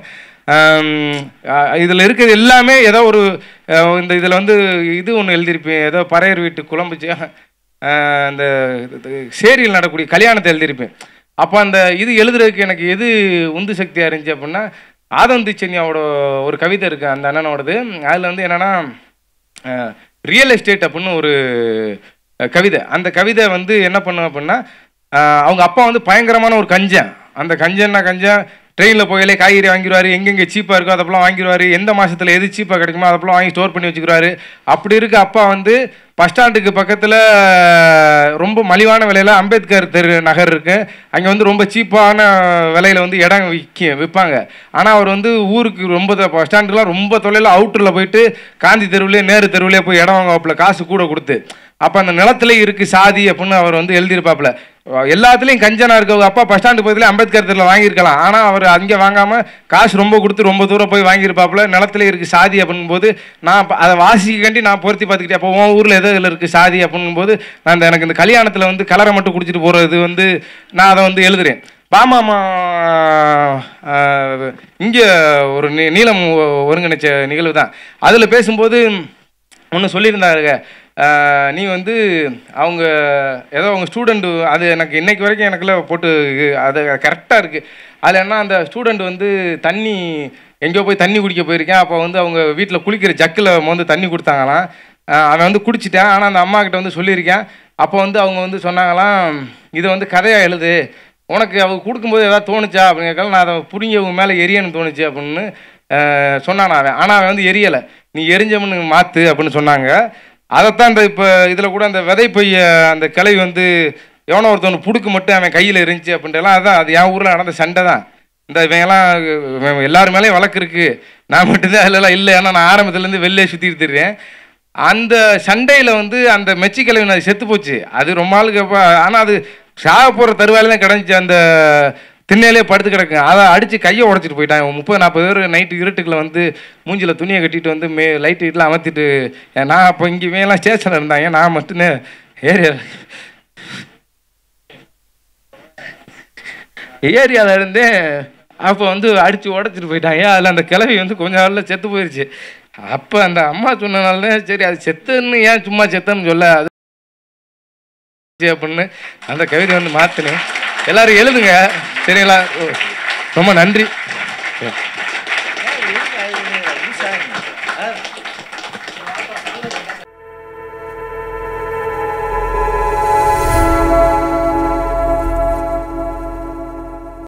இதில் இருக்கிறது எல்லாமே ஏதோ ஒரு இந்த இதில் வந்து இது ஒன்று எழுதியிருப்பேன், ஏதோ பறையர் வீட்டு குழம்புச்சு அந்த சேரியில் நடக்கூடிய கல்யாணத்தை எழுதியிருப்பேன். அப்போ அந்த இது எழுதுறதுக்கு எனக்கு எது உந்து சக்தியாக இருந்துச்சு அப்படின்னா, ஆதம் திச்சன்யாவோட ஒரு கவிதை இருக்குது அந்த அண்ணனோடது. அதில் வந்து என்னென்னா ரியல் எஸ்டேட் அப்படின்னு ஒரு கவிதை. அந்த கவிதை வந்து என்ன பண்ணும் அப்படின்னா, அவங்க அப்பா வந்து பயங்கரமான ஒரு கஞ்சன். அந்த கஞ்சன்னா கஞ்சன் ட்ரெயினில் போயிலே காய்கறி வாங்கிடுவார், எங்கெங்கே சீப்பாக இருக்கோ அதெல்லாம் வாங்கிடுவார், எந்த மாதத்தில் எது சீப்பாக கிடைக்குமோ அதெல்லாம் வாங்கி ஸ்டோர் பண்ணி வச்சுக்கிறாரு. அப்படி இருக்க அப்பா வந்து பஸ் ஸ்டாண்டுக்கு பக்கத்தில் ரொம்ப மலிவான விலையில் அம்பேத்கர் தெரு நகர் இருக்குது, அங்கே வந்து ரொம்ப சீப்பான விலையில் வந்து இடம் விற்க விற்பாங்க. ஆனால் அவர் வந்து ஊருக்கு ரொம்ப பஸ் ஸ்டாண்டுலாம் ரொம்ப தொலைவில் அவுட்டரில் போயிட்டு காந்தி தெருவிலே நேரு தெருவிலே போய் இடம் வாங்குவாப்பில் காசு கூட கொடுத்து. அப்போ அந்த நிலத்துல இருக்குது சாதி அப்படின்னு அவர் வந்து எழுதியிருப்பாப்புல. எல்லாத்துலேயும் கஞ்சனாக இருக்க அப்பா பஸ் ஸ்டாண்டு பக்கத்தில் அம்பேத்கர் தெருவில் வாங்கியிருக்கலாம், ஆனால் அவர் அங்கே வாங்காமல் காசு ரொம்ப கொடுத்து ரொம்ப தூரம் போய் வாங்கியிருப்பாப்புல. நிலத்துல இருக்குது சாதி அப்படிங்கும்போது நான் அதை வாசிக்காண்டி நான் பொருத்தி பார்த்துக்கிட்டேன். அப்போ உன் ஊரில் எதோ இதில் இருக்குது சாதி அப்படிங்கும்போது நான் இந்த எனக்கு இந்த கல்யாணத்தில் வந்து கலரை மட்டும் குடிச்சிட்டு போகிறது வந்து நான் அதை வந்து எழுதுகிறேன். பாமாமா இங்கே ஒரு நீ நீளம் ஒருங்கிணைச்ச நிகழ்வு தான். அதில் பேசும்போது ஒன்று சொல்லியிருந்தாருங்க, நீ வந்து அவங்க ஏதோ அவங்க ஸ்டூடெண்ட்டு அது எனக்கு இன்றைக்கு வரைக்கும் எனக்குள்ள போட்டு அது கரெக்டாக இருக்குது. அதில் என்ன அந்த ஸ்டூடெண்ட் வந்து தண்ணி எங்கேயோ போய் தண்ணி குடிக்க போயிருக்கேன். அப்போ வந்து அவங்க வீட்டில் குளிக்கிற ஜக்கில் வந்து தண்ணி கொடுத்தாங்களாம். அவன் வந்து குடிச்சிட்டேன், ஆனால் அந்த அம்மா கிட்ட வந்து சொல்லியிருக்கேன். அப்போ வந்து அவங்க வந்து சொன்னாங்களாம், இதை வந்து கதையாக எழுது, உனக்கு அவங்க கொடுக்கும்போது எதாவது தோணுச்சா அப்படின்னு கேட்கலாம். நான் அதை புரிஞ்சு அவங்க மேலே எரியன்னு தோணுச்சு அப்படின்னு சொன்னான் அவன். ஆனால் அவன் வந்து எரியலை, நீ எரிஞ்சவனு மாற்று அப்படின்னு சொன்னாங்க. அதைத்தான் இந்த இப்போ இதில் கூட அந்த விதை பைய அந்த கிளை வந்து எவனோ ஒருத்தவனு புடுக்கு மட்டும் அவன் கையில் இருந்துச்சு அப்படின்ட்டுலாம், அதுதான் அது என் ஊரில் நடந்த சண்டை தான். இந்த இவங்கெல்லாம் எல்லாரு மேலேயும் வழக்கு இருக்குது, நான் மட்டும்தான் அதிலலாம் இல்லை, ஏன்னா நான் ஆரம்பத்துலேருந்து வெளிலே சுற்றிட்டு திரிறேன். அந்த சண்டையில் வந்து அந்த மெச்சி கிளவி அது செத்து போச்சு. அது ரொம்ப நாளுக்கு அப்போ, ஆனால் அது சாக போகிற தருவாயில தான் கிடந்துச்சு. அந்த திண்ணையிலே படுத்து கிடக்கு, அதை அடித்து கையை உடச்சிட்டு போயிட்டாங்க. முப்பது நாற்பது பேர் நைட்டு இருட்டுக்குள்ள வந்து மூஞ்சில் துணியை கட்டிட்டு வந்து மே லைட்டு வீட்டில் அமர்த்திட்டு, நான் அப்போ இங்கே இவங்கெல்லாம் ஸ்டேஷனில் இருந்தாங்க, நான் மட்டும்தான் ஏரியா ஏரியாவில் இருந்தேன். அப்போ வந்து அடித்து உடச்சிட்டு போயிட்டாங்க. அதில் அந்த கிளவி வந்து கொஞ்ச நாளில் செத்து போயிடுச்சு. அப்போ அந்த அம்மா சொன்னனால சரி அது செத்துன்னு ஏன் சும்மா செத்தன்னு சொல்ல அது அப்படின்னு அந்த கவிதை வந்து மாற்றினேன். எல்லோரும் எழுதுங்க சரிங்களா? ரொம்ப நன்றி.